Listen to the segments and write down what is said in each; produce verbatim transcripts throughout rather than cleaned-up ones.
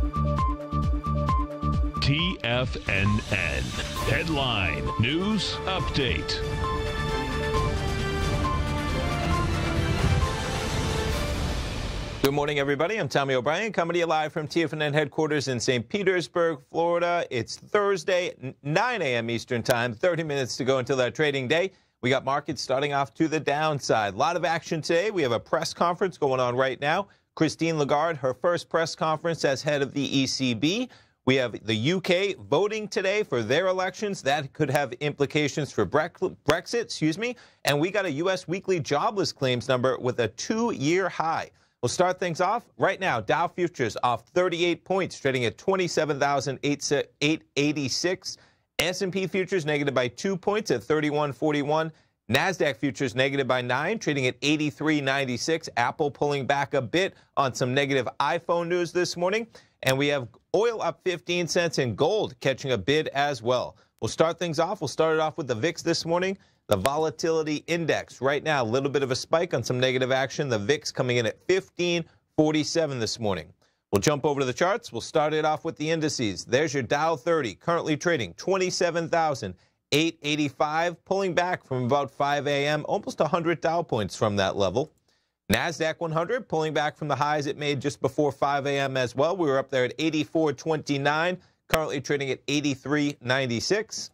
T F N N Headline News Update. Good morning, everybody. I'm Tommy O'Brien, coming to you live from T F N N headquarters in Saint Petersburg, Florida. It's Thursday, nine a m Eastern Time, thirty minutes to go until that trading day. We got markets starting off to the downside. A lot of action today. We have a press conference going on right now. Christine Lagarde, her first press conference as head of the E C B. We have the U K voting today for their elections. That could have implications for Brexit, excuse me. And we got a U S weekly jobless claims number with a two-year high. We'll start things off right now. Dow futures off thirty-eight points, trading at twenty-seven thousand eight hundred eighty-six. S and P futures negative by two points at thirty-one forty-one. NASDAQ futures negative by nine, trading at eighty-three ninety-six. Apple pulling back a bit on some negative iPhone news this morning. And we have oil up fifteen cents and gold catching a bid as well. We'll start things off. We'll start it off with the V I X this morning. The volatility index right now, a little bit of a spike on some negative action. The V I X coming in at fifteen forty-seven this morning. We'll jump over to the charts. We'll start it off with the indices. There's your Dow thirty, currently trading twenty-seven thousand eight hundred eighty-five, pulling back from about five a m, almost one hundred Dow points from that level. NASDAQ one hundred pulling back from the highs it made just before five a m as well. We were up there at eighty-four twenty-nine, currently trading at eighty-three ninety-six.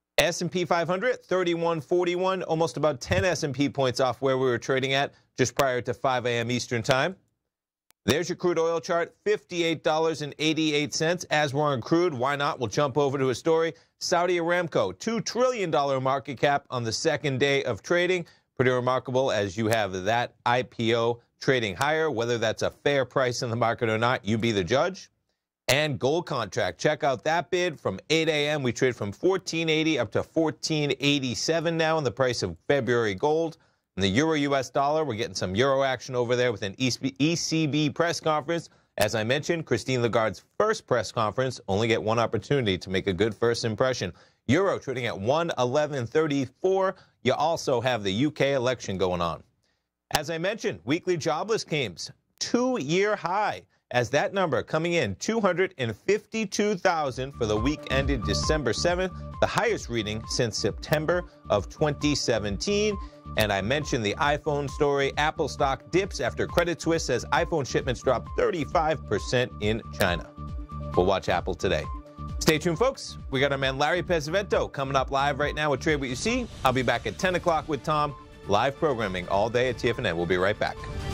S and P five hundred, thirty-one forty-one, almost about ten S and P points off where we were trading at just prior to five a m Eastern Time. There's your crude oil chart, fifty-eight eighty-eight. As we're on crude, why not? We'll jump over to a story. Saudi Aramco, two trillion dollars market cap on the second day of trading. Pretty remarkable as you have that I P O trading higher. Whether that's a fair price in the market or not, you be the judge. And gold contract, check out that bid from eight a m We trade from fourteen eighty up to fourteen eighty-seven now in the price of February gold. And the euro U S dollar, we're getting some euro action over there with an E C B press conference. As I mentioned, Christine Lagarde's first press conference, only get one opportunity to make a good first impression. Euro trading at one eleven thirty-four. You also have the U K election going on. As I mentioned, weekly jobless claims, two-year high. As that number coming in, two hundred fifty-two thousand for the week ended December seventh, the highest reading since September of twenty seventeen. And I mentioned the iPhone story. Apple stock dips after Credit Suisse says iPhone shipments dropped thirty-five percent in China. We'll watch Apple today. Stay tuned, folks. We got our man Larry Pesavento coming up live right now with Trade What You See. I'll be back at ten o'clock with Tom. Live programming all day at T F N N. We'll be right back.